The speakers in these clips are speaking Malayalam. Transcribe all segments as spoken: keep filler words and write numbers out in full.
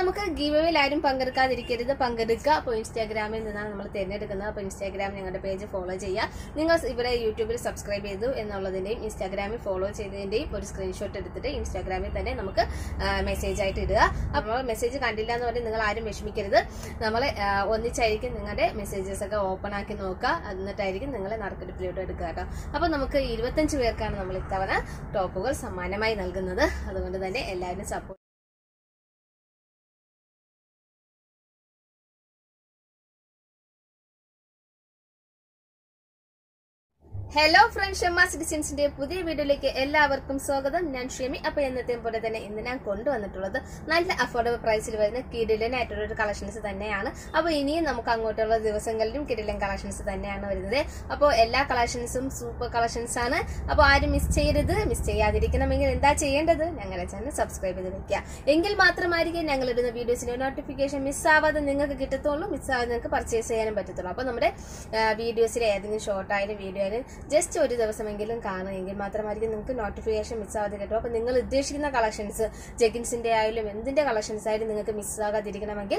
നമുക്ക് ഗീവ് അവേയിൽ ആരും പങ്കെടുക്കാതിരിക്കരുത്, പങ്കെടുക്കുക. അപ്പോൾ ഇൻസ്റ്റാഗ്രാമിൽ നിന്നാണ് നമ്മൾ തിരഞ്ഞെടുക്കുന്നത്. അപ്പോൾ ഇൻസ്റ്റാഗ്രാം ഞങ്ങളുടെ പേജ് ഫോളോ ചെയ്യുക. നിങ്ങൾ ഇവിടെ യൂട്യൂബിൽ സബ്സ്ക്രൈബ് ചെയ്തു എന്നുള്ളതിൻ്റെയും ഇൻസ്റ്റാഗ്രാമിൽ ഫോളോ ചെയ്തതിൻ്റെയും ഒരു സ്ക്രീൻഷോട്ട് എടുത്തിട്ട് ഇൻസ്റ്റാഗ്രാമിൽ തന്നെ നമുക്ക് മെസ്സേജ് ആയിട്ട് ഇടുക. അപ്പോൾ മെസ്സേജ് കണ്ടില്ല എന്ന് പറഞ്ഞാൽ നിങ്ങൾ ആരും വിഷമിക്കരുത്. നമ്മൾ ഒന്നിച്ചായിരിക്കും നിങ്ങളുടെ മെസ്സേജസ് ഒക്കെ ഓപ്പൺ ആക്കി നോക്കുക, എന്നിട്ടായിരിക്കും നിങ്ങളെ നറുക്കെടുപ്പിലോട്ട് എടുക്കുക കേട്ടോ. അപ്പോൾ നമുക്ക് ഇരുപത്തഞ്ച് പേർക്കാണ് നമ്മൾ ഇത്തവണ ടോപ്പുകൾ സമ്മാനമായി നൽകുന്നത്. അതുകൊണ്ട് തന്നെ എല്ലാവരും സപ്പോർട്ട്. ഹലോ ഫ്രണ്ട്സ്, ഷമ്മ സിറ്റിസൻസിന്റെ പുതിയ വീഡിയോയിലേക്ക് എല്ലാവർക്കും സ്വാഗതം. ഞാൻ ഷെമി. അപ്പൊ എന്നത്തെ പോലെ തന്നെ ഇന്ന് ഞാൻ കൊണ്ടുവന്നിട്ടുള്ളത് നല്ല അഫോർഡബിൾ പ്രൈസിൽ വരുന്ന കിടിലനായിട്ടുള്ള ഒരു കളക്ഷൻസ് തന്നെയാണ്. അപ്പൊ ഇനിയും നമുക്ക് അങ്ങോട്ടുള്ള ദിവസങ്ങളിലും കിടിലൻ കളക്ഷൻസ് തന്നെയാണ് വരുന്നത്. അപ്പോൾ എല്ലാ കളക്ഷൻസും സൂപ്പർ കളക്ഷൻസ് ആണ്. അപ്പോൾ ആരും മിസ് ചെയ്യരുത്. മിസ് ചെയ്യാതിരിക്കണമെങ്കിൽ എന്താ ചെയ്യേണ്ടത്? ഞങ്ങളുടെ ചാനൽ സബ്സ്ക്രൈബ് ചെയ്ത് വെക്കുക. എങ്കിൽ മാത്രമായിരിക്കും ഞങ്ങൾ ഇടുന്ന വീഡിയോസിന്റെ നോട്ടിഫിക്കേഷൻ മിസ്സാവാതെ നിങ്ങൾക്ക് കിട്ടത്തുള്ളൂ, മിസ്സാവാതെ നിങ്ങൾക്ക് പർച്ചേസ് ചെയ്യാനും പറ്റത്തുള്ളൂ. അപ്പോൾ നമ്മുടെ വീഡിയോസിലെ ഏതെങ്കിലും ഷോർട്ട് ആയാലും വീഡിയോ ആയാലും ജസ്റ്റ് ഒരു ദിവസമെങ്കിലും കാണുമെങ്കിൽ മാത്രമായിരിക്കും നിങ്ങൾക്ക് നോട്ടിഫിക്കേഷൻ മിസ്സാവാതെ കിട്ടും. അപ്പോൾ നിങ്ങൾ ഉദ്ദേശിക്കുന്ന കളക്ഷൻസ് ജെഗിൻസിന്റെ ആയാലും എന്തിന്റെ കളക്ഷൻസ് ആയാലും നിങ്ങൾക്ക് മിസ്സാകാതിരിക്കണമെങ്കിൽ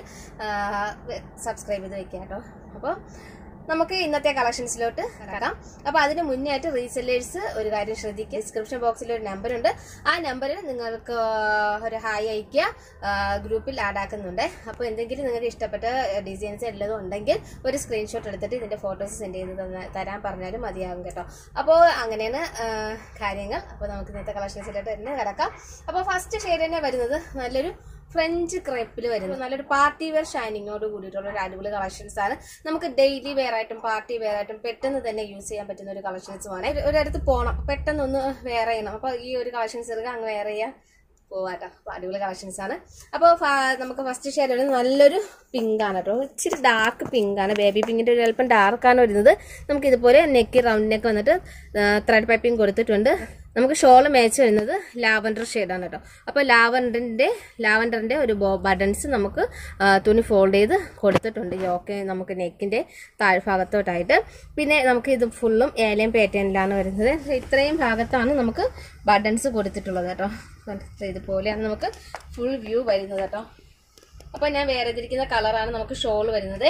സബ്സ്ക്രൈബ് ചെയ്ത് വെക്കാം കേട്ടോ. അപ്പോൾ നമുക്ക് ഇന്നത്തെ കളക്ഷൻസിലോട്ട് കടക്കാം. അപ്പോൾ അതിന് മുന്നേ ആയിട്ട് റീസെല്ലേഴ്സ് ഒരു കാര്യം ശ്രദ്ധിക്കുക. ഡിസ്ക്രിപ്ഷൻ ബോക്സിൽ ഒരു നമ്പർ ഉണ്ട്. ആ നമ്പറിൽ നിങ്ങൾക്ക് ഒരു ഹായ് അയക്കുക, ഗ്രൂപ്പിൽ ആഡ് ആക്കുന്നുണ്ട്. അപ്പോൾ എന്തെങ്കിലും നിങ്ങൾക്ക് ഇഷ്ടപ്പെട്ട ഡിസൈൻസ് എല്ലതും ഉണ്ടെങ്കിൽ ഒരു സ്ക്രീൻഷോട്ട് എടുത്തിട്ട് ഇതിന്റെ ഫോട്ടോസ് സെൻഡ് ചെയ്ത് തരാൻ പറഞ്ഞാലും മതിയാകും കേട്ടോ. അപ്പോൾ അങ്ങനെയാണ് കാര്യങ്ങൾ. അപ്പോൾ നമുക്ക് ഇന്നത്തെ കളക്ഷൻസിലോട്ട് തന്നെ കിടക്കാം. അപ്പോൾ ഫസ്റ്റ് ഷെയ്ഡ് തന്നെ വരുന്നത് നല്ലൊരു ഫ്രഞ്ച് ക്രേപ്പിൽ വരുന്നത് നല്ലൊരു പാർട്ടി വെയർ ഷൈനിങ്ങോട് കൂടിയിട്ടുള്ള ഒരു അടിപൊളി കളക്ഷൻസ് ആണ്. നമുക്ക് ഡെയിലി വെയർ ആയിട്ടും പാർട്ടി വെയർ ആയിട്ടും പെട്ടെന്ന് തന്നെ യൂസ് ചെയ്യാൻ പറ്റുന്ന ഒരു കളക്ഷൻസുമാണ്. ഒരിടത്ത് പോകണം, പെട്ടെന്ന് ഒന്ന് വെയർ ചെയ്യണം, അപ്പോൾ ഈ ഒരു കളക്ഷൻസ് എടുക്കുക, അങ്ങ് വെയർ ചെയ്യാൻ പോവാട്ടോ. അപ്പോൾ അടിപൊളി കളക്ഷൻസ് ആണ്. അപ്പോൾ നമുക്ക് ഫസ്റ്റ് ഷെയ്ഡ് വരുന്നത് നല്ലൊരു പിങ്ക് ആണ് കേട്ടോ. ഇച്ചിരി ഡാർക്ക് പിങ്ക് ആണ്, ബേബി പിങ്കിന്റെ ഒരു അല്പം ഡാർക്കാണ് വരുന്നത്. നമുക്ക് ഇതുപോലെ നെക്ക് റൗണ്ട് നെക്ക് വന്നിട്ട് ത്രെഡ് പൈപ്പിംഗ് കൊടുത്തിട്ടുണ്ട്. നമുക്ക് ഷോള് മാച്ച് വരുന്നത് ലാവൻഡർ ഷെയ്ഡാണ് കേട്ടോ. അപ്പോൾ ലാവൻഡറിന്റെ ലാവൻഡറിന്റെ ഒരു ബട്ടൺസ് നമുക്ക് തുണി ഫോൾഡ് ചെയ്ത് കൊടുത്തിട്ടുണ്ട്. യോക്കെ നമുക്ക് നെക്കിന്റെ താഴ്ഭാഗത്തോട്ടായിട്ട്. പിന്നെ നമുക്ക് ഇത് ഫുള്ളും ഏലയും പാറ്റേണിലാണ് വരുന്നത്. ഇത്രയും ഭാഗത്താണ് നമുക്ക് ബട്ടൺസ് കൊടുത്തിട്ടുള്ളത് കേട്ടോ. ഇതുപോലെയാണ് നമുക്ക് ഫുൾ വ്യൂ വരുന്നത് കേട്ടോ. അപ്പോൾ ഞാൻ വേറെ തിരിക്കുന്ന കളറാണ് നമുക്ക് ഷോൾ വരുന്നത്.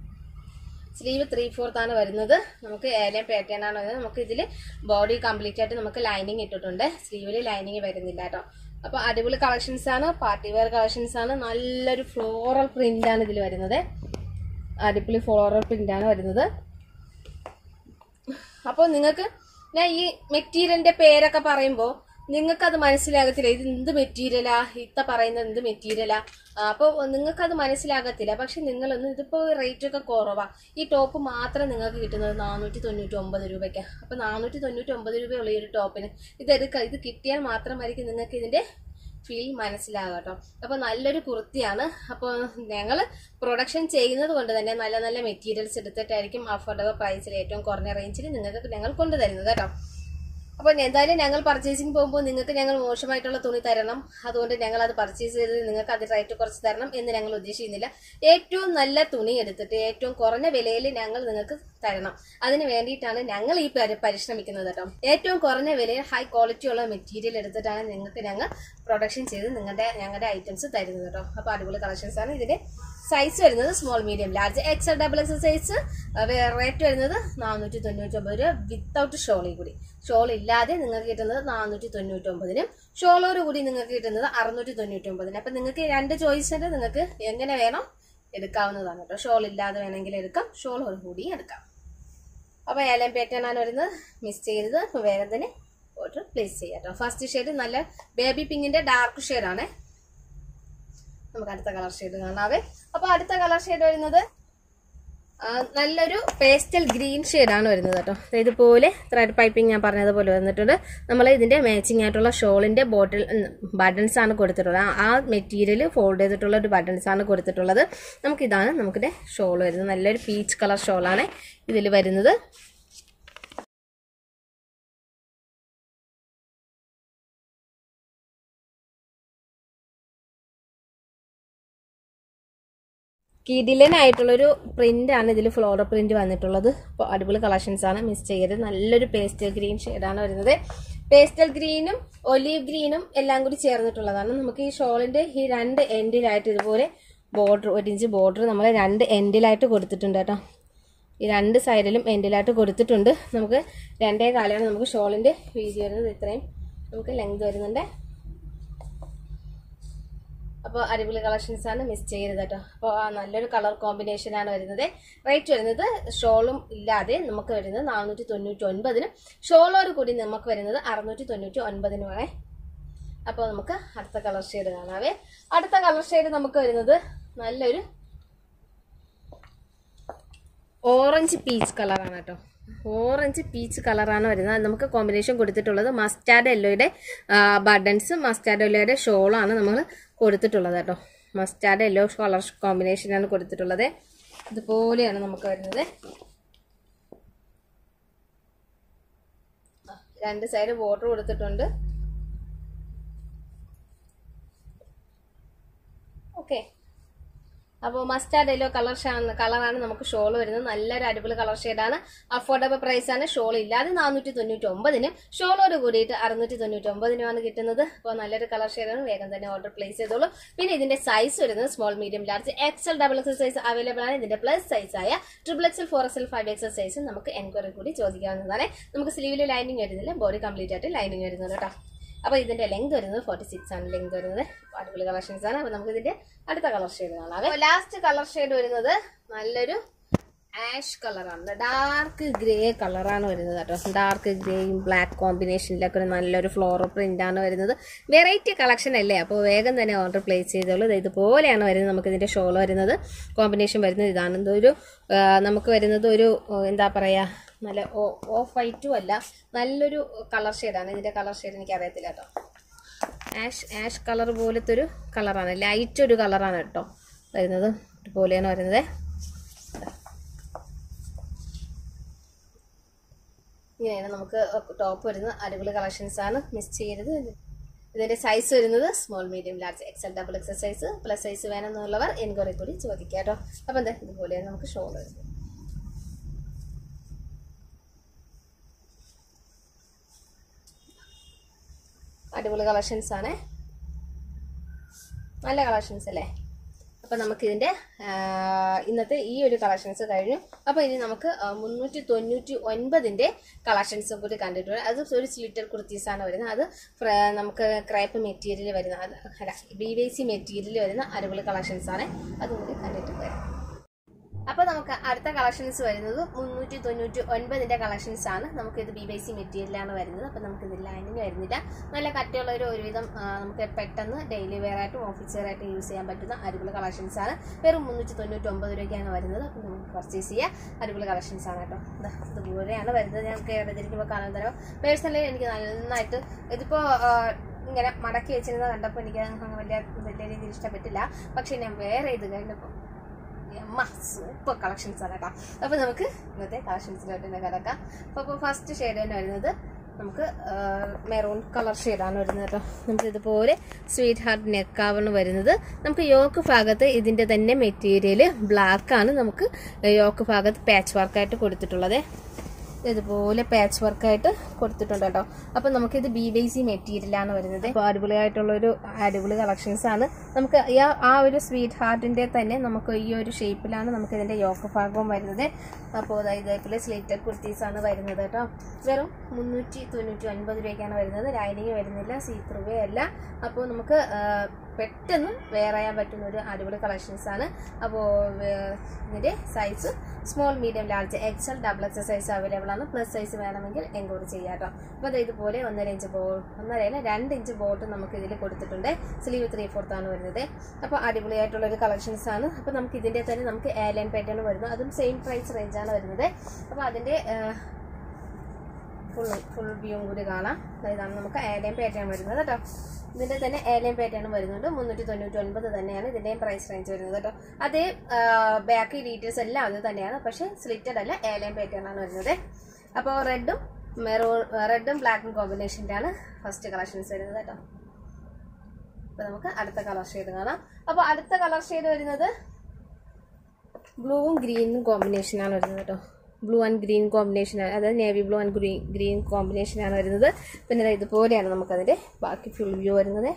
സ്ലീവ് ത്രീ ഫോർത്ത് ആണ് വരുന്നത്. നമുക്ക് ഏലം പാറ്റേൺ ആണ് വരുന്നത്. നമുക്ക് ഇതിൽ ബോഡി കംപ്ലീറ്റ് ആയിട്ട് നമുക്ക് ലൈനിങ് ഇട്ടിട്ടുണ്ട്. സ്ലീവിൽ ലൈനിങ് വരുന്നില്ല കേട്ടോ. അപ്പോൾ അടിപൊളി കളക്ഷൻസ് ആണ്, പാർട്ടി വെയർ കളക്ഷൻസ് ആണ്. നല്ലൊരു ഫ്ലോറൽ പ്രിന്റ് ആണ് ഇതിൽ വരുന്നത്. അടിപൊളി ഫ്ലോറൽ പ്രിന്റ് ആണ് വരുന്നത്. അപ്പോൾ നിങ്ങൾക്ക് ഞാൻ ഈ മെറ്റീരിയലിന്റെ പേരൊക്കെ പറയുമ്പോൾ നിങ്ങൾക്കത് മനസ്സിലാകത്തില്ല. ഇത് എന്ത് മെറ്റീരിയലാ, ഇത്ത പറയുന്നത് എന്ത് മെറ്റീരിയലാ, അപ്പോൾ നിങ്ങൾക്കത് മനസ്സിലാകത്തില്ല. പക്ഷെ നിങ്ങളൊന്ന് ഇതിപ്പോൾ റേറ്റ് ഒക്കെ കുറവാ. ഈ ടോപ്പ് മാത്രം നിങ്ങൾക്ക് കിട്ടുന്നത് നാനൂറ്റി തൊണ്ണൂറ്റി ഒമ്പത് രൂപയ്ക്കാണ്. അപ്പോൾ നാനൂറ്റി തൊണ്ണൂറ്റി ഒമ്പത് രൂപയുള്ള ഈ ഒരു ടോപ്പിന് ഇതെടുക്കുക. ഇത് കിട്ടിയാൽ മാത്രമായിരിക്കും നിങ്ങൾക്ക് ഇതിന്റെ ഫീൽ മനസ്സിലാകുക കേട്ടോ. അപ്പോൾ നല്ലൊരു കുർത്തിയാണ്. അപ്പോൾ ഞങ്ങൾ പ്രൊഡക്ഷൻ ചെയ്യുന്നത് കൊണ്ട് തന്നെ നല്ല നല്ല മെറ്റീരിയൽസ് എടുത്തിട്ടായിരിക്കും അഫോർഡബിൾ പ്രൈസിൽ ഏറ്റവും കുറഞ്ഞ റേഞ്ചിൽ നിങ്ങൾക്ക് ഞങ്ങൾ കൊണ്ടുതരുന്നത് കേട്ടോ. അപ്പോൾ എന്തായാലും ഞങ്ങൾ പർച്ചേസിങ് പോകുമ്പോൾ നിങ്ങൾക്ക് ഞങ്ങൾ മോശമായിട്ടുള്ള തുണി തരണം. അതുകൊണ്ട് ഞങ്ങൾ അത് പർച്ചേസ് ചെയ്ത് നിങ്ങൾക്ക് അത് റേറ്റ് കുറച്ച് തരണം എന്ന് ഞങ്ങൾ ഉദ്ദേശിക്കുന്നില്ല. ഏറ്റവും നല്ല തുണി എടുത്തിട്ട് ഏറ്റവും കുറഞ്ഞ വിലയിൽ ഞങ്ങൾ നിങ്ങൾക്ക് തരണം. അതിന് വേണ്ടിയിട്ടാണ് ഞങ്ങൾ ഈ പരിശ്രമിക്കുന്നത് കേട്ടോ. ഏറ്റവും കുറഞ്ഞ വിലയിൽ ഹൈ ക്വാളിറ്റി ഉള്ള മെറ്റീരിയൽ എടുത്തിട്ടാണ് നിങ്ങൾക്ക് ഞങ്ങൾ പ്രൊഡക്ഷൻ ചെയ്ത് നിങ്ങളുടെ ഞങ്ങളുടെ ഐറ്റംസ് തരുന്നത് കേട്ടോ. അപ്പോൾ അടിപൊളി കളക്ഷൻസ് ആണ്. ഇതിന്റെ സൈസ് വരുന്നത് small, medium, large, XL, double XL size. Rate വരുന്നത് നാനൂറ്റി തൊണ്ണൂറ്റി ഒമ്പത് രൂപ വിത്തൗട്ട് ഷോളിൽ കൂടി. ഷോൾ ഇല്ലാതെ നിങ്ങൾക്ക് കിട്ടുന്നത് നാനൂറ്റി തൊണ്ണൂറ്റി ഒമ്പതിനും ഷോളോട് കൂടി നിങ്ങൾക്ക് കിട്ടുന്നത് അറുന്നൂറ്റി തൊണ്ണൂറ്റി ഒമ്പതിനും. അപ്പം നിങ്ങൾക്ക് രണ്ട് ചോയ്സ് നിങ്ങൾക്ക് എങ്ങനെ വേണം എടുക്കാവുന്നതാണ് കേട്ടോ. ഷോൾ ഇല്ലാതെ വേണമെങ്കിൽ എടുക്കാം, ഷോളോട് കൂടി എടുക്കാം. അപ്പോൾ ഏലം പാറ്റേൺ ആണ് വരുന്നത്, മിസ് ചെയ്യരുത്. അപ്പോൾ വേറെ തന്നെ ഓർഡർ പ്ലേസ് ചെയ്യാം കേട്ടോ. ഫസ്റ്റ് ഷെയ്ഡ് നല്ല ബേബി പിങ്കിന്റെ ഡാർക്ക് ഷെയ്ഡാണ്. നമുക്ക് അടുത്ത കളർ ഷെയ്ഡ് കാണാവേ. അപ്പോൾ അടുത്ത കളർ ഷെയ്ഡ് വരുന്നത് നല്ലൊരു പേസ്റ്റൽ ഗ്രീൻ ഷെയ്ഡാണ് വരുന്നത് കേട്ടോ. ഇതുപോലെ ത്രെഡ് പൈപ്പിംഗ് ഞാൻ പറഞ്ഞതുപോലെ വന്നിട്ടുണ്ട്. നമ്മൾ ഇതിന്റെ മാച്ചിങ് ആയിട്ടുള്ള ഷോളിന്റെ ബോട്ടിൽ ബട്ടൺസ് ആണ് കൊടുത്തിട്ടുള്ളത്. ആ മെറ്റീരിയൽ ഫോൾഡ് ചെയ്തിട്ടുള്ള ഒരു ബട്ടൺസ് ആണ് കൊടുത്തിട്ടുള്ളത്. നമുക്കിതാണ് നമുക്കിന്റെ ഷോൾ വരുന്നത്. നല്ലൊരു പീച്ച് കളർ ഷോളാണ് ഇതിൽ വരുന്നത്. കിടിലനായിട്ടുള്ളൊരു പ്രിന്റ് ആണ് ഇതിൽ, ഫ്ലോറൽ പ്രിന്റ് വന്നിട്ടുള്ളത്. അപ്പോൾ അടിപൊളി കളക്ഷൻസ് ആണ്, മിസ് ചെയ്യരുത്. നല്ലൊരു പേസ്റ്റൽ ഗ്രീൻ ഷെയ്ഡാണ് വരുന്നത്. പേസ്റ്റൽ ഗ്രീനും ഒലീവ് ഗ്രീനും എല്ലാം കൂടി ചേർന്നിട്ടുള്ളതാണ്. നമുക്ക് ഈ ഷോളിന്റെ ഈ രണ്ട് എൻഡിലായിട്ട് ഇതുപോലെ ബോർഡർ, ഒരു ഇഞ്ച് ബോർഡർ നമ്മൾ രണ്ട് എൻഡിലായിട്ട് കൊടുത്തിട്ടുണ്ട് കേട്ടോ. ഈ രണ്ട് സൈഡിലും എൻഡിലായിട്ട് കൊടുത്തിട്ടുണ്ട്. നമുക്ക് രണ്ടേ കാലാണ് നമുക്ക് ഷോളിന്റെ വീതി വരുന്നത്. ഇത്രയും നമുക്ക് ലെങ്ത് വരുന്നുണ്ട്. അപ്പോൾ അടിപൊളി കളക്ഷൻസ് ആണ്, മിസ് ചെയ്യരുത് കേട്ടോ. അപ്പോൾ നല്ലൊരു കളർ കോമ്പിനേഷൻ ആണ് വരുന്നത്. റേറ്റ് വരുന്നത് ഷോളും ഇല്ലാതെ നമുക്ക് വരുന്നത് നാനൂറ്റി തൊണ്ണൂറ്റി ഒൻപതിനും ഷോളോട് കൂടി നമുക്ക് വരുന്നത് അറുന്നൂറ്റി തൊണ്ണൂറ്റി ഒൻപതിനുമാണ്. അപ്പോൾ നമുക്ക് അടുത്ത കളർ ഷെയ്ഡ് കാണാവേ. അടുത്ത കളർ ഷെയ്ഡ് നമുക്ക് വരുന്നത് നല്ലൊരു ഓറഞ്ച് പീച്ച് കളറാണ് കേട്ടോ. ഓറഞ്ച് പീച്ച് കളറാണ് വരുന്നത്. നമുക്ക് കോമ്പിനേഷൻ കൊടുത്തിട്ടുള്ളത് മസ്റ്റാർഡ് യെല്ലോയുടെ ബട്ടൺസ്, മസ്റ്റാർഡ് യെല്ലോയുടെ ഷോളാണ് നമ്മൾ കൊടുത്തിട്ടുള്ളത് കേട്ടോ. മസ്റ്റാർഡ് യെല്ലോ കളർ കോമ്പിനേഷനാണ് കൊടുത്തിട്ടുള്ളത്. ഇതുപോലെയാണ് നമുക്ക് വരുന്നത്. രണ്ട് സൈഡ് ബോർഡർ കൊടുത്തിട്ടുണ്ട്. ഓക്കെ, അപ്പോൾ മസ്റ്റാർഡ് യെല്ലോ കളർ കളറാണ് നമുക്ക് ഷോൾ വരുന്നത്. നല്ലൊരു അടിപൊളി കളർ ഷെയ്ഡാണ്. അഫോർഡബിൾ പ്രൈസ് ആണ്. ഷോൾ ഇല്ലാതെ നാനൂറ്റി തൊണ്ണൂറ്റി ഒമ്പതിനും ഷോളോട് കൂടിയിട്ട് അറുന്നൂറ്റി തൊണ്ണൂറ്റി ഒമ്പതിനുമാണ് കിട്ടുന്നത്. അപ്പോൾ നല്ലൊരു കളർ ഷെയ്ഡാണ്. വേഗം തന്നെ ഓർഡർ പ്ലേസ് ചെയ്തോളൂ. പിന്നെ ഇതിന്റെ സൈസ് വരുന്നത് small, medium, large, XL, double XL size available ആണ്. ഇതിന്റെ പ്ലസ് സൈസ് ആയ triple XL, four XL, five XL size നമുക്ക് എൻക്വയറി കൂടി ചോദിക്കാവുന്നതാണ്. നമുക്ക് സ്ലീവിൽ ലൈനിങ് വരുന്നില്ല, ബോഡി കംപ്ലീറ്റ് ആയിട്ട് ലൈനിങ് വരുന്നത് കേട്ടോ. അപ്പോൾ ഇതിന്റെ ലെങ്ത് വരുന്നത് ഫോർട്ടി സിക്സ് ആണ് ലെങ്ത് വരുന്നത്. അടിപൊളി കളക്ഷൻസ് ആണ്. അപ്പോൾ നമുക്ക് ഇതിന്റെ അടുത്ത കളർ ഷെയ്ഡ് കാണാം. ലാസ്റ്റ് കളർ ഷെയ്ഡ് വരുന്നത് നല്ലൊരു ആഷ് കളറാണ്. ഡാർക്ക് ഗ്രേ കളറാണ് വരുന്നത് കേട്ടോ. ഡാർക്ക് ഗ്രേയും ബ്ലാക്ക് കോമ്പിനേഷനിലൊക്കെ ഒരു നല്ലൊരു ഫ്ലോറൽ പ്രിന്റ് ആണ് വരുന്നത്. വെറൈറ്റി കളക്ഷൻ അല്ലേ. അപ്പോൾ വേഗം തന്നെ ഓർഡർ പ്ലേസ് ചെയ്തോളൂ. ഇതുപോലെയാണ് വരുന്നത്. നമുക്ക് ഇതിന്റെ ഷോൾ വരുന്നത്, കോമ്പിനേഷൻ വരുന്നത് ഇതാണ്. ഇതൊരു നമുക്ക് വരുന്നത് ഒരു എന്താ പറയാ, നല്ല ഓഫ് വൈറ്റും അല്ല, നല്ലൊരു കളർ ഷെയ്ഡാണ്. ഇതിന്റെ കളർ ഷെയ്ഡ് എനിക്ക് അറിയത്തില്ല കേട്ടോ. ആഷ് ആഷ് കളർ പോലത്തെ ഒരു കളറാണ്, ലൈറ്റ് ഒരു കളറാണ് കേട്ടോ വരുന്നത്. ഇതുപോലെയാണ് വരുന്നത്. ഇങ്ങനെയാണ് നമുക്ക് ടോപ്പ് വരുന്നത്. അടിപൊളി കളക്ഷൻസ് ആണ്, മിസ് ചെയ്യരുത്. ഇതിന്റെ സൈസ് വരുന്നത് small, medium, large, XL, double XL size. Plus size വേണമെന്നുള്ളവർ എൻക്വയറി കൂടി ചോദിക്കാം കേട്ടോ. അപ്പം എന്താ ഇതുപോലെയാണ് നമുക്ക് ഷോൾ വരുന്നത്. അടിപൊളി കളക്ഷൻസ് ആണ്, നല്ല കളക്ഷൻസ് അല്ലേ. അപ്പം നമുക്കിതിൻ്റെ ഇന്നത്തെ ഈ ഒരു കളക്ഷൻസ് കഴിഞ്ഞു. അപ്പോൾ ഇനി നമുക്ക് മുന്നൂറ്റി തൊണ്ണൂറ്റി ഒൻപതിൻ്റെ കളക്ഷൻസും കൂടി കണ്ടിട്ടുണ്ട്. അത് ഒരു സ്ലിറ്റർ കുർത്തീസാണ് വരുന്നത്. അത് നമുക്ക് ക്രേപ്പ് മെറ്റീരിയൽ വരുന്ന, അല്ല ബി വൈ സി മെറ്റീരിയൽ വരുന്ന അടിപൊളി കളക്ഷൻസ് ആണ്. അതും കൂടി കണ്ടിട്ട് വരാം. അപ്പോൾ നമുക്ക് അടുത്ത കളക്ഷൻസ് വരുന്നത് മുന്നൂറ്റി തൊണ്ണൂറ്റി ഒൻപതിൻ്റെ കളക്ഷൻസ് ആണ്. നമുക്കിത് ബി വൈ സി മെറ്റീരിയലാണ് വരുന്നത്. അപ്പോൾ നമുക്കിത് ലൈനിങ് വരുന്നില്ല. നല്ല കട്ടിയുള്ള ഒരു ഒരുവിധം നമുക്ക് പെട്ടെന്ന് ഡെയിലി വെയർ ആയിട്ടും ഓഫീസ് വെയർ ആയിട്ടും യൂസ് ചെയ്യാൻ പറ്റുന്ന അടിപൊളി കളക്ഷൻസ് ആണ്. വെറും മുന്നൂറ്റി തൊണ്ണൂറ്റി ഒമ്പത് രൂപയ്ക്കാണ് വരുന്നത്. അപ്പോൾ നമുക്ക് പർച്ചേസ് ചെയ്യാം. അടിപൊളി കളക്ഷൻസ് ആണ് കേട്ടോ. ഇതുപോലെയാണ് വരുന്നത്. ഞങ്ങൾക്ക് ഇടതിരിക്കുമ്പോൾ കാണാൻ തരാം. പേഴ്സണലി എനിക്ക് നന്നായിട്ട് ഇതിപ്പോൾ ഇങ്ങനെ മടക്കി വെച്ചിരുന്ന കണ്ടപ്പോൾ എനിക്ക് വലിയ വലിയ രീതിയിൽ ഇഷ്ടപ്പെട്ടില്ല. പക്ഷെ ഞാൻ വേറെ ഇത് കഴിഞ്ഞപ്പോൾ സൂപ്പർ കളക്ഷൻസ് ആണ് കേട്ടോ. അപ്പോൾ നമുക്ക് ഇന്നത്തെ കളക്ഷൻസിലോട്ട് തന്നെ കിടക്കാം. അപ്പോൾ ഫസ്റ്റ് ഷെയ്ഡ് തന്നെ വരുന്നത് നമുക്ക് മെറൂൺ കളർ ഷെയ്ഡാണ് വരുന്നത് കേട്ടോ. നമുക്ക് ഇതുപോലെ സ്വീറ്റ് ഹാർട്ട് നെക്കാവാണ് വരുന്നത്. നമുക്ക് യോക്ക് ഭാഗത്ത് ഇതിന്റെ തന്നെ മെറ്റീരിയൽ ബ്ലാക്ക് ആണ്. നമുക്ക് യോക്ക് ഭാഗത്ത് പാച്ച് വർക്കായിട്ട് കൊടുത്തിട്ടുള്ളത്. ഇതുപോലെ പാച്ച് വർക്കായിട്ട് കൊടുത്തിട്ടുണ്ട് കേട്ടോ. അപ്പം നമുക്കിത് ബി വൈ സി മെറ്റീരിയലാണ് വരുന്നത്. അപ്പോൾ അടിപൊളിയായിട്ടുള്ളൊരു അടിപൊളി കളക്ഷൻസ് ആണ്. നമുക്ക് ആ ഒരു സ്വീറ്റ് ഹാർട്ടിന്റെ തന്നെ നമുക്ക് ഈ ഒരു ഷേപ്പിലാണ് നമുക്ക് ഇതിന്റെ യോക്ക് ഭാഗവും വരുന്നത്. അപ്പോൾ ഇതേപോലെ സ്ലിറ്റർ കുർത്തീസാണ് വരുന്നത് കേട്ടോ. വെറും മുന്നൂറ്റി തൊണ്ണൂറ്റി ഒൻപത് രൂപയ്ക്കാണ് വരുന്നത്. ലൈനിങ് വരുന്നില്ല, സീത്രൂവേ അല്ല. അപ്പോൾ നമുക്ക് പെട്ടെന്ന് വെയർ ചെയ്യാൻ പറ്റുന്ന ഒരു അടിപൊളി കളക്ഷൻസ് ആണ്. അപ്പോൾ ഇതിന്റെ size small, medium, large, XL, double XL size available ആണ്. പ്ലസ് സൈസ് വേണമെങ്കിൽ എൻക്വയറി ചെയ്യാം കേട്ടോ. അപ്പോൾ അത് ഇതുപോലെ ഒന്നര ഇഞ്ച് ബോ ഒന്നരയില്ല രണ്ട് ഇഞ്ച് ബോട്ട് നമുക്ക് ഇതിൽ കൊടുത്തിട്ടുണ്ട്. സ്ലീവ് ത്രീ ഫോർത്ത് ആണ് വരുന്നത്. അപ്പോൾ അടിപൊളിയായിട്ടുള്ള ഒരു കളക്ഷൻസ് ആണ്. അപ്പോൾ നമുക്ക് ഇതിന്റെ തന്നെ നമുക്ക് എയർലൈൻ പാറ്റേൺ വരുന്നു. അതും സെയിം പ്രൈസ് റേഞ്ചാണ് വരുന്നത്. അപ്പോൾ അതിന്റെ ഫുൾ ഫുൾ വ്യൂവും കൂടി കാണാം. ഇതാണ് നമുക്ക് എയർലൈൻ പാറ്റേൺ വരുന്നത് കേട്ടോ. ഇതിന്റെ തന്നെ എയർലൈൻ പാറ്റേൺ വരുന്നുണ്ട്. മുന്നൂറ്റി തൊണ്ണൂറ്റി ഒൻപത് തന്നെയാണ് ഇതിന്റെയും പ്രൈസ് റേഞ്ച് വരുന്നത് കേട്ടോ. അതേ ബാക്കി ഡീറ്റെയിൽസ് എല്ലാം അത് തന്നെയാണ്. പക്ഷെ സ്ലിറ്റഡ് അല്ല, എയർലൈൻ പാറ്റേൺ ആണ് വരുന്നത്. അപ്പോൾ റെഡും മെറൂൺ റെഡും ബ്ലാക്കും കോമ്പിനേഷൻ്റെ ആണ് ഫസ്റ്റ് കളക്ഷൻസ് വരുന്നത് കേട്ടോ. അപ്പോൾ നമുക്ക് അടുത്ത കളർ ഷെയ്ഡ് കാണാം. അപ്പോൾ അടുത്ത കളർ ഷെയ്ഡ് വരുന്നത് ബ്ലൂവും ഗ്രീനും കോമ്പിനേഷനാണ് വരുന്നത് കേട്ടോ. ബ്ലൂ ആൻഡ് ഗ്രീൻ കോമ്പിനേഷൻ ആണ്, അതായത് navy blue and green green കോമ്പിനേഷനാണ് വരുന്നത്. പിന്നെ ഇതുപോലെയാണ് നമുക്കതിൻ്റെ ബാക്കി ഫുൾ വ്യൂ വരുന്നത്.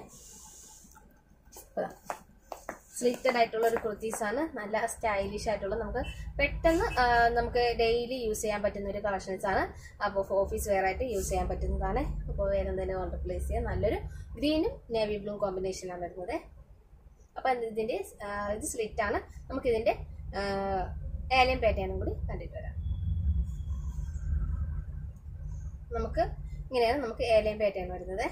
സ്ലിറ്റഡ് ആയിട്ടുള്ള ഒരു കുർത്തീസാണ്, നല്ല സ്റ്റൈലിഷ് ആയിട്ടുള്ള, നമുക്ക് പെട്ടെന്ന് നമുക്ക് ഡെയിലി യൂസ് ചെയ്യാൻ പറ്റുന്ന ഒരു കളക്ഷൻസ് ആണ്. അപ്പോൾ ഓഫീസ് വെയർ ആയിട്ട് യൂസ് ചെയ്യാൻ പറ്റുന്നതാണ്. അപ്പോൾ വേറെ എന്തെങ്കിലും ഓർഡർ പ്ലേസ് ചെയ്യാം. നല്ലൊരു ഗ്രീനും നേവി ബ്ലൂ കോമ്പിനേഷനാണ് വരുന്നത്. അപ്പം ഇതിൻ്റെ ഇത് സ്ലിറ്റ് ആണ്. നമുക്കിതിൻ്റെ ഏലം പാറ്റേണും കൂടി കണ്ടിട്ട് വരാം. നമുക്ക് ഇങ്ങനെയാണ് നമുക്ക് ഏലം പാറ്റേൺ വരുന്നത്.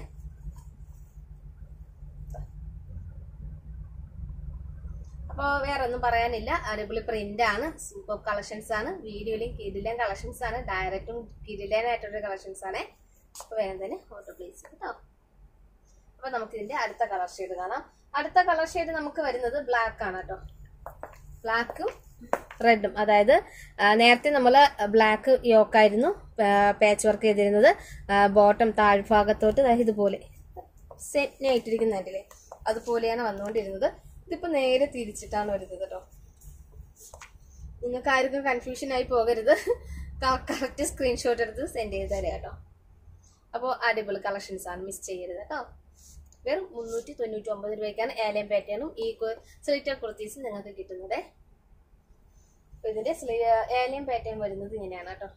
അപ്പോൾ വേറെ ഒന്നും പറയാനില്ല. അടിപൊളി പ്രിന്റ് ആണ്, സൂപ്പർ കളക്ഷൻസ് ആണ്. വീഡിയോയിലും കിടിലൻ കളക്ഷൻസ് ആണ്, ഡയറക്റ്റും കിടിലനായിട്ടുള്ള കളക്ഷൻസ് ആണ്. അപ്പോൾ വേഗം തന്നെ ഓർഡർ പ്ലേസ് കേട്ടോ. അപ്പോൾ നമുക്ക് ഇതിന്റെ അടുത്ത കളർ ഷെയ്ഡ് കാണാം. അടുത്ത കളർ ഷെയ്ഡ് നമുക്ക് വരുന്നത് ബ്ലാക്ക് ആണ് കേട്ടോ. ബ്ലാക്കും റെഡും, അതായത് നേരത്തെ നമ്മൾ ബ്ലാക്ക് യോക്കായിരുന്നു പാച്ച് വർക്ക് ചെയ്തിരുന്നത്. ബോട്ടം താഴ്ഭാഗത്തോട്ട് ഇതുപോലെ സെറ്റ് ആയിട്ടിരിക്കുന്നുണ്ടല്ലേ, അതുപോലെയാണ് വന്നുകൊണ്ടിരുന്നത്. ഇതിപ്പോ നേരെ തിരിച്ചിട്ടാണ് വരുന്നത് കേട്ടോ. നിങ്ങൾക്ക് ആർക്കും കൺഫ്യൂഷൻ ആയി പോകരുത്. കറക്റ്റ് സ്ക്രീൻഷോട്ട് എടുത്ത് സെൻഡ് ചെയ്ത് തരാം കേട്ടോ. അപ്പോൾ അടിപൊളി കളക്ഷൻസ് ആണ്, മിസ് ചെയ്യരുത് കേട്ടോ. വെറും മുന്നൂറ്റി തൊണ്ണൂറ്റി ഒമ്പത് രൂപയ്ക്കാണ് ഏലം പാറ്റേണും ഈ സ്ലിറ്റർ കുർത്തീസും നിങ്ങൾക്ക് കിട്ടുന്നത്. ഇതിന്റെ ഏലം പാറ്റേൺ വരുന്നത് ഇങ്ങനെയാണ് കേട്ടോ.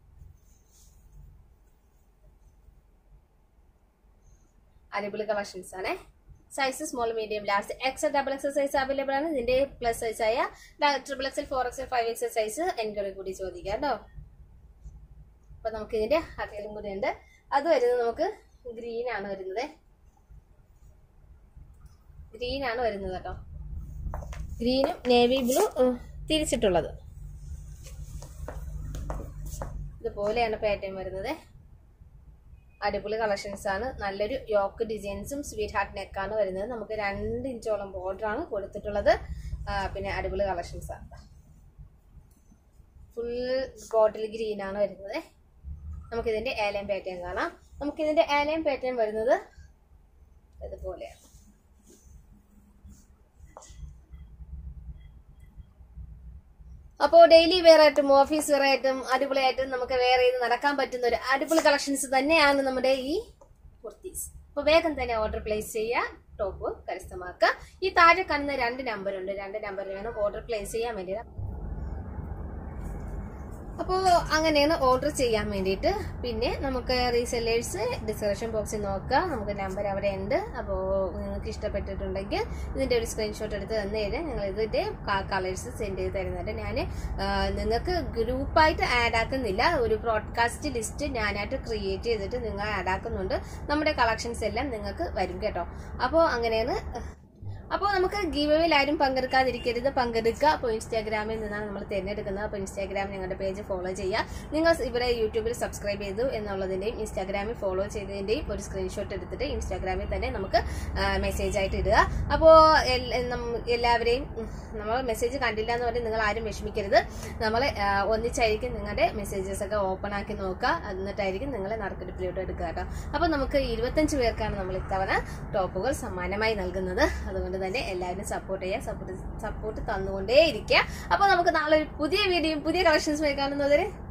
അടിപൊളി കളക്ഷൻസ് ആണ്. Size small, medium, large, XL, double XL size available ആണ്. ഇതിന്റെ പ്ലസ് സൈസ് ആയ triple XL, four XL, five XL size enquiry കൂടി ചോദിക്കാം കേട്ടോ. അപ്പൊ നമുക്ക് ഇതിന്റെ അകലും കൂടി ഉണ്ട്. അത് വരുന്നത് നമുക്ക് ഗ്രീൻ ആണ് വരുന്നത്. ഗ്രീൻ ആണ് വരുന്നത് കേട്ടോ. ഗ്രീനും നേവി ബ്ലൂ തിരിച്ചിട്ടുള്ളത്. ഇതുപോലെയാണ് പാറ്റേൺ വരുന്നത്. അടിപൊളി കളക്ഷൻസ് ആണ്. നല്ലൊരു യോക്ക് ഡിസൈൻസും സ്വീറ്റ് ഹാർട്ട് നെക്കാണ് വരുന്നത്. നമുക്ക് രണ്ട് ഇഞ്ചോളം ബോർഡർ ആണ് കൊടുത്തിട്ടുള്ളത്. പിന്നെ അടിപൊളി കളക്ഷൻസ് ആണ്. ഫുൾ ബോട്ടിൽ ഗ്രീൻ ആണ് വരുന്നത്. നമുക്കിതിന്റെ ഏലം പാറ്റേൺ കാണാം. നമുക്കിതിന്റെ ഏലം പാറ്റേൺ വരുന്നത് ഇതുപോലെയാണ്. അപ്പോൾ ഡെയിലി വെയർ ആയിട്ടും ഓഫീസ് വെയർ ആയിട്ടും അടിപൊളിയായിട്ടും നമുക്ക് വെയർ ചെയ്ത് നടക്കാൻ പറ്റുന്ന ഒരു അടിപൊളി കളക്ഷൻസ് തന്നെയാണ് നമ്മുടെ ഈ കുർത്തീസ്. അപ്പോൾ വേഗം തന്നെ ഓർഡർ പ്ലേസ് ചെയ്യുക, ടോപ്പ് കരസ്ഥമാക്കുക. ഈ താഴെ കാണുന്ന രണ്ട് നമ്പർ ഉണ്ട്, രണ്ട് നമ്പറിൽ വേണം ഓർഡർ പ്ലേസ് ചെയ്യാൻ വേണ്ടി. അപ്പോൾ അങ്ങനെയാണ് ഓർഡർ ചെയ്യാൻ വേണ്ടിയിട്ട്. പിന്നെ നമുക്ക് റീസെല്ലേഴ്സ് ഡിസ്ക്രിപ്ഷൻ ബോക്സിൽ നോക്കുക, നമുക്ക് നമ്പർ അവിടെ ഉണ്ട്. അപ്പോൾ നിങ്ങൾക്ക് ഇഷ്ടപ്പെട്ടിട്ടുണ്ടെങ്കിൽ ഇതിൻ്റെ ഒരു സ്ക്രീൻഷോട്ട് എടുത്ത് തന്നു കഴിഞ്ഞാൽ ഞങ്ങൾ ഇതിൻ്റെ കളേഴ്സ് സെൻഡ് ചെയ്ത് തരുന്നുണ്ട്. ഞാൻ നിങ്ങൾക്ക് ഗ്രൂപ്പായിട്ട് ആഡ് ആക്കുന്നില്ല, ഒരു ബ്രോഡ്കാസ്റ്റ് ലിസ്റ്റ് ഞാനായിട്ട് ക്രിയേറ്റ് ചെയ്തിട്ട് നിങ്ങൾ ആഡ് ആക്കുന്നുണ്ട്. നമ്മുടെ കളക്ഷൻസ് എല്ലാം നിങ്ങൾക്ക് വരും കേട്ടോ. അപ്പോൾ അങ്ങനെയാണ്. അപ്പോൾ നമുക്ക് ഗീവ് അവേയിൽ ആരും പങ്കെടുക്കാതിരിക്കരുത്, പങ്കെടുക്കുക. അപ്പോൾ ഇൻസ്റ്റാഗ്രാമിൽ നിന്നാണ് നമ്മൾ തിരഞ്ഞെടുക്കുന്നത്. അപ്പോൾ ഇൻസ്റ്റാഗ്രാമിൽ ഞങ്ങളുടെ പേജ് ഫോളോ ചെയ്യുക. നിങ്ങൾ ഇവിടെ യൂട്യൂബിൽ സബ്സ്ക്രൈബ് ചെയ്തു എന്നുള്ളതിൻ്റെയും ഇൻസ്റ്റാഗ്രാമിൽ ഫോളോ ചെയ്തതിൻ്റെയും ഒരു സ്ക്രീൻഷോട്ട് എടുത്തിട്ട് ഇൻസ്റ്റാഗ്രാമിൽ തന്നെ നമുക്ക് മെസ്സേജ് ആയിട്ട് ഇടുക. അപ്പോൾ എല്ലാവരെയും നമ്മൾ മെസ്സേജ് കണ്ടില്ല എന്ന് പറഞ്ഞാൽ നിങ്ങൾ ആരും വിഷമിക്കരുത്. നമ്മൾ ഒന്നിച്ചായിരിക്കും നിങ്ങളുടെ മെസ്സേജസ് ഒക്കെ ഓപ്പൺ ആക്കി നോക്കുക, എന്നിട്ടായിരിക്കും നിങ്ങളെ നറുക്കെടുപ്പിലോട്ട് എടുക്കുക കേട്ടോ. അപ്പോൾ നമുക്ക് ഇരുപത്തഞ്ച് പേർക്കാണ് നമ്മൾ ഇത്തവണ ടോപ്പുകൾ സമ്മാനമായി നൽകുന്നത്. അതുകൊണ്ട് തന്നെ എല്ലാവരും സപ്പോർട്ട് ചെയ്യുക, സപ്പോർട്ട് സപ്പോർട്ട് തന്നുകൊണ്ടേ ഇരിക്കുക. അപ്പോൾ നമുക്ക് നാളെ ഒരു പുതിയ വീഡിയോയും പുതിയ കളക്ഷൻസുമായി കാണുന്നവരെ